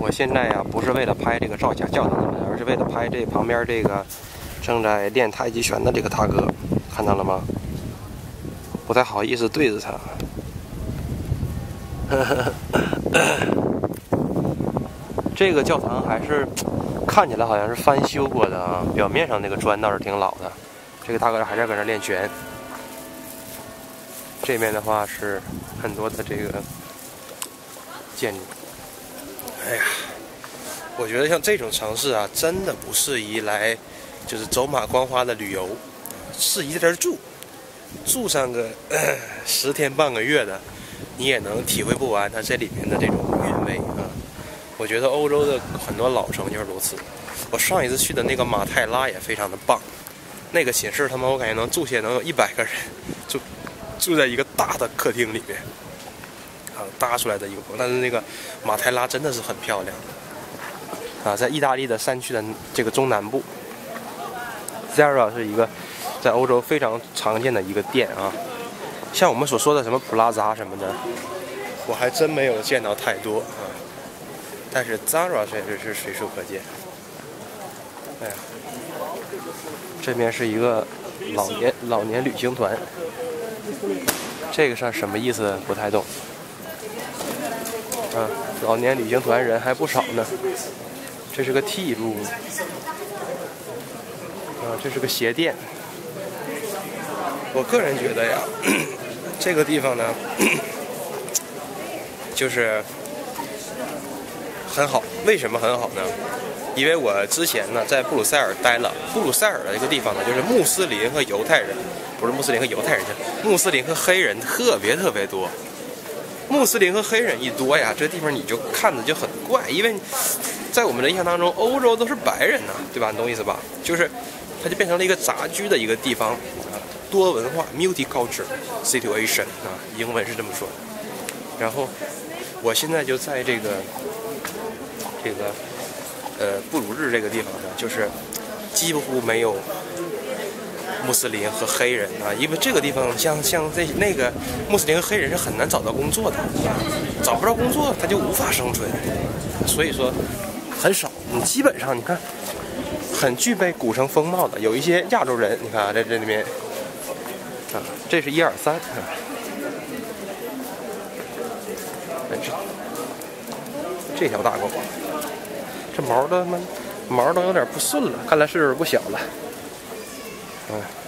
我现在呀，不是为了拍这个教堂的门，而是为了拍这旁边这个正在练太极拳的这个大哥，看到了吗？不太好意思对着他。这个教堂还是看起来好像是翻修过的啊，表面上那个砖倒是挺老的。这个大哥还在搁那练拳。这面的话是很多的这个建筑。哎呀，我觉得像这种城市啊，真的不适宜来，就是走马观花的旅游，适宜在这儿住上个10天半个月的，你也能体会不完它这里面的这种韵味啊。我觉得欧洲的很多老城就是如此。我上一次去的那个马泰拉也非常的棒，那个寝室他们我感觉能住下能有100个人，住在一个大的客厅里面。搭出来的一个，但是那个马泰拉真的是很漂亮啊，在意大利的山区的这个中南部。Zara 是一个在欧洲非常常见的一个店啊，像我们所说的什么普拉扎什么的，我还真没有见到太多啊。但是 Zara 确实是随处可见。哎呀，这边是一个老年旅行团，这个是什么意思？不太懂。啊，老年旅行团人还不少呢。这是个 T 路，啊，这是个鞋店。我个人觉得呀，这个地方呢，就是很好。为什么很好呢？因为我之前呢在布鲁塞尔待了。布鲁塞尔的一个地方呢，就是穆斯林和犹太人，不是穆斯林和犹太人，穆斯林和黑人特别多。穆斯林和黑人一多呀，这地方你就看着就很怪，因为在我们的印象当中，欧洲都是白人呐，对吧？你懂意思吧？就是它就变成了一个杂居的一个地方啊，多文化 （multicultural situation） 啊，英文是这么说的。然后我现在就在这个布鲁日这个地方呢，就是几乎没有穆斯林和黑人啊，因为这个地方像那个穆斯林和黑人是很难找到工作的，找不着工作他就无法生存，所以说很少。你基本上你看，很具备古城风貌的有一些亚洲人，你看啊，在这里面啊，这是1、2、3啊，这条大狗，这毛都有点不顺了，看来是不小了。